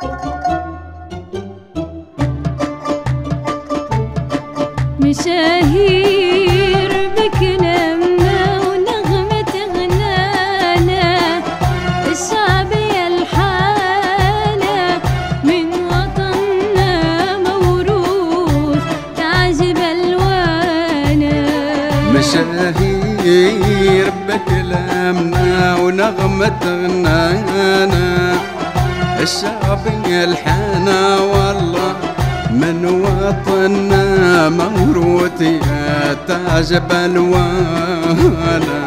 مشاهير بكلامنا ونغمة غنانا، الشعبية الحالة من وطننا موروث تعجب ألوانا. مشاهير بكلامنا ونغمة غنانا، الشعبية الحالة والله من وطننا موروث تعجب ألوانا.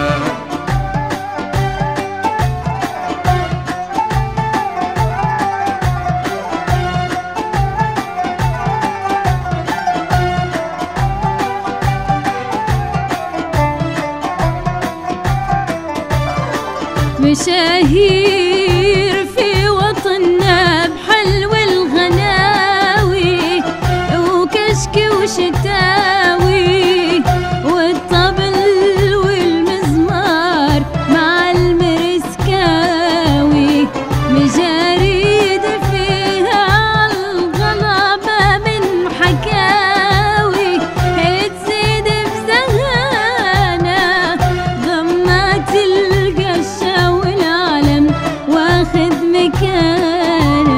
مشاهير في وطننا بحلو الغناوي وكشك وشتاوي، والطبل والمزمار مع المرسكاوي، مجاريد فيها عالغلابة من حكاوي، تزيد بزهانة ضمات القشة والعلم واخذ مكانه.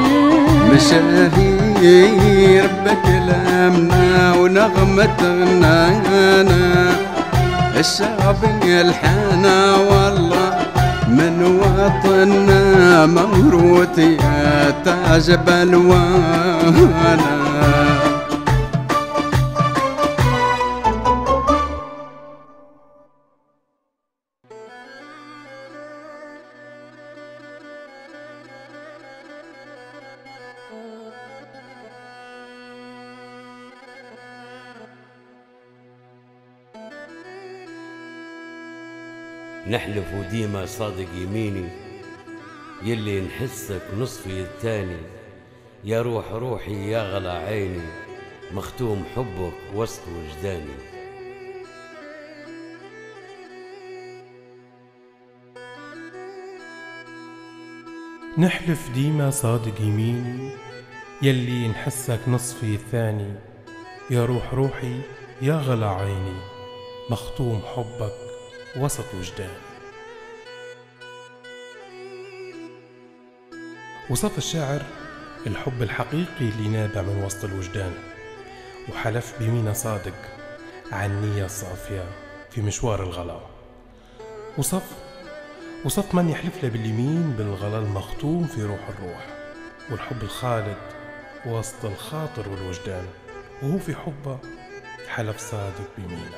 مشاهير بكلامنا ونغمة غنانا، الشعبية الحانة والله من وطننا موروث تعجب ألوانا. نحلف وديما صادق يميني، يلي نحسك نصفي الثاني، يا روح روحي يا غلا عيني، مختوم حبك وسط وجداني. نحلف ديما صادق يميني، يلي نحسك نصفي الثاني، يا روح روحي يا غلا عيني، مختوم حبك وسط وجداني. وصف الشاعر الحب الحقيقي اللي نابع من وسط الوجدان، وحلف بمينا صادق عن النية الصافية في مشوار الغلا. وصف من يحلف له باليمين بالغلا المختوم في روح الروح، والحب الخالد وسط الخاطر والوجدان، وهو في حبه حلف صادق بمينا.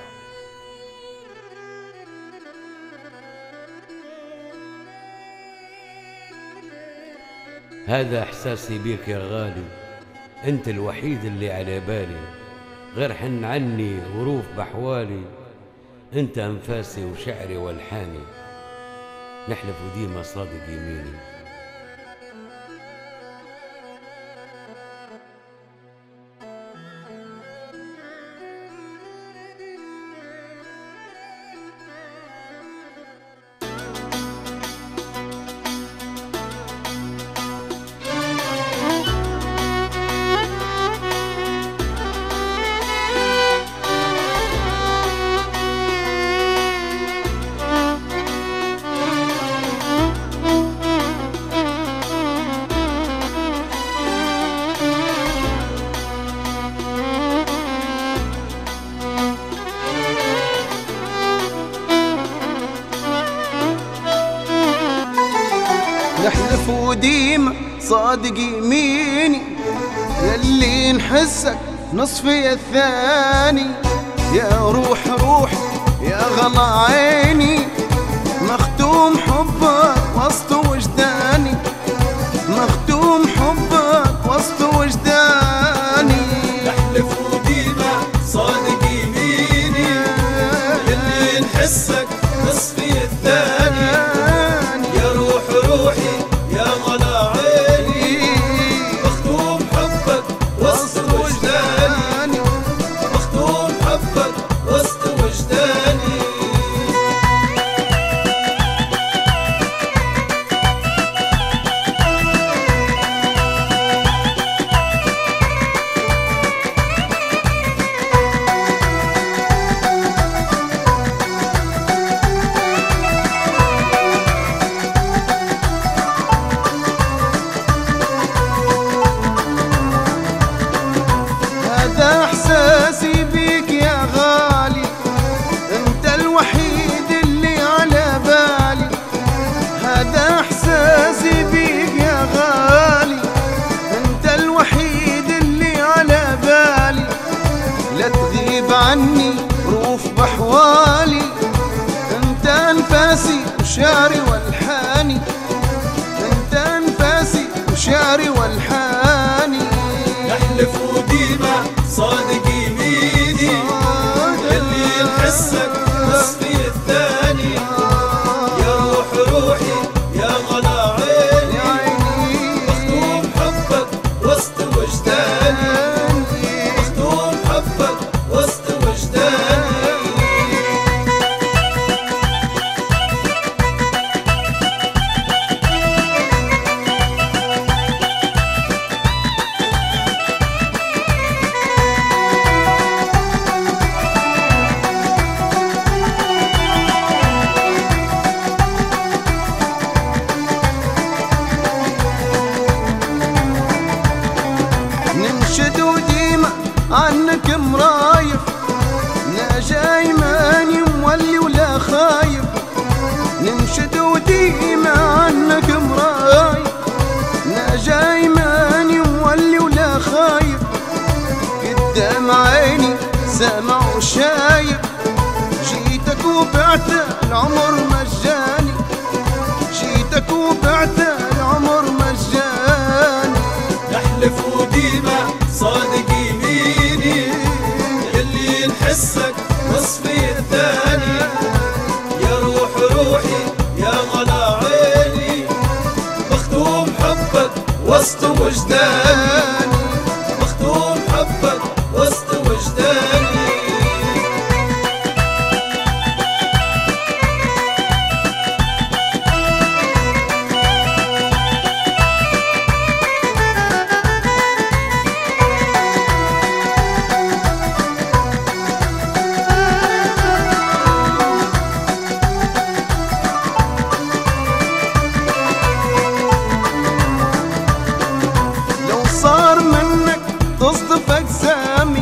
هذا إحساسي بيك يا غالي، أنت الوحيد اللي على بالي، غير حن عني غروف بحوالي، أنت أنفاسي وشعري والحاني. نحلف وديما صادق يميني. نحلف وديما صادق يميني، يلي نحسك نصفي الثاني، يا روح روحي يا غلا عيني، مختوم حبك وسط وجداني، مختوم حبك وسط وجداني. نحلف وديما صادق يميني، يلي نحسك نصفي الثاني، يا روح روحي يا غلا عيني، مختوم حبك وسط وجداني، مختوم حبك وسط وجداني. والحاني نحلف وديما صادق يميني اللي ينحسك نصفي الثاني يا روح روحي يا غلا عيني مختوم حبك وسط وجداني مختوم حبك وسط وجداني ننشد وديما عنك مرايف لا جاي ماني مولي ولا خايف ننشد وديما عنك مرايف لا جاي ماني مولي ولا خايف قدام عيني سامع وشايف جيتك وبعت العمر مجاني جيتك وبعت العمر مجاني نحلف وديما صادق يميني اللي ينحسك نصفي الثاني يا روح روحي يا غلا عيني مختوم حبك وسط وجداني مختوم حبك وسط وجداني لو صار منك تصدف أجسامي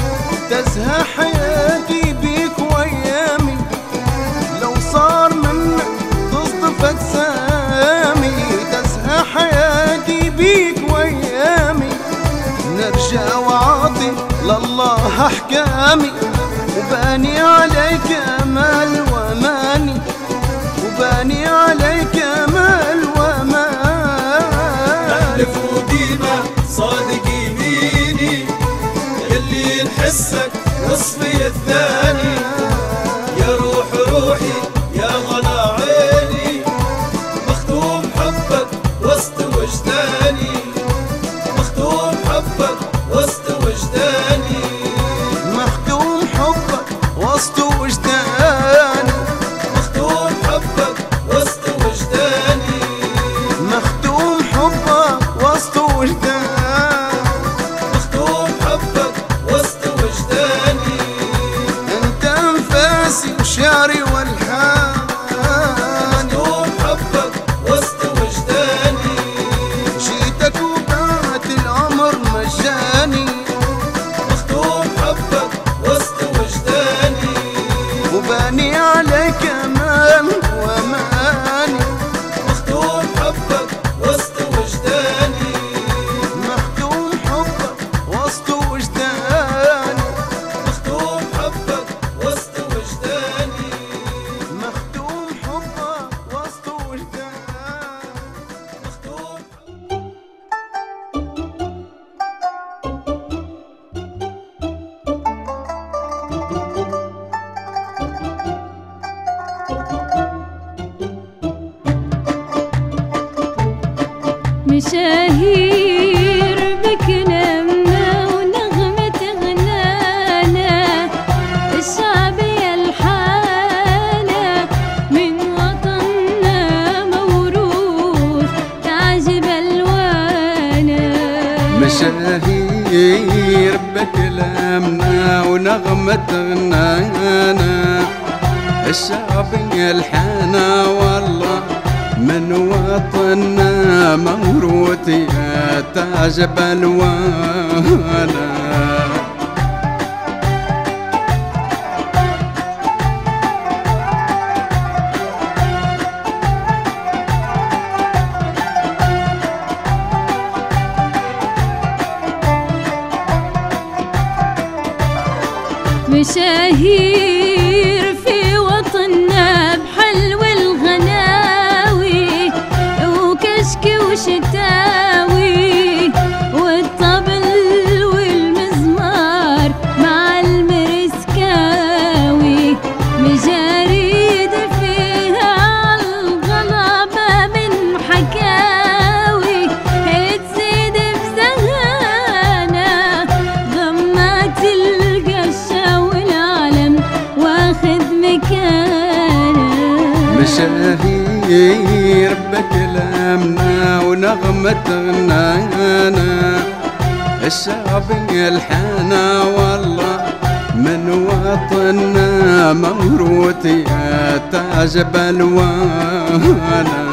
تزهى حياتي بيك وأيامي لو صار منك تصدف أجسامي تزهى حياتي بيك وأيامي نرجع وعاطي لله أحكامي وباني عليك أمل وأماني وباني عليك أمل وأماني نحلف وديما صادق يميني اللي ينحسك نصفي الثاني يا روح روحي يا غلا عيني مختوم حبك وسط وجداني مختوم حبك وسط وجداني مختوم حبك وسط وجداني مختوم حبك وسط وجداني مختوم حبك وسط وجداني مختوم حبك وسط وجداني انت انفاسي وشعري والحاني مختوم حبك وسط وجداني جيتك وبعت العمر مجاني مختوم حبك وسط وجداني وباني عليك امان واماني مختوم حبك وسط وجداني مختوم حبك وسط وجداني مختوم حبك وسط وجداني مختوم حبك وسط وجداني مختوم مشاهير بكلامنا ونغمة غنانا الشعبية الحالة من وطننا موروث تعجب ألوانا مشاهير بكلامنا ونغمة غنانا الشعبية الحانة والله من وطننا موروث يا تاج بلوانا مشاهير في وطننا بحلو الغناوي وكشك وشتاوي شهير بكلامنا ونغمة غنانا الشعب يلحنا والله من وطننا موروث يا تاج بلوانا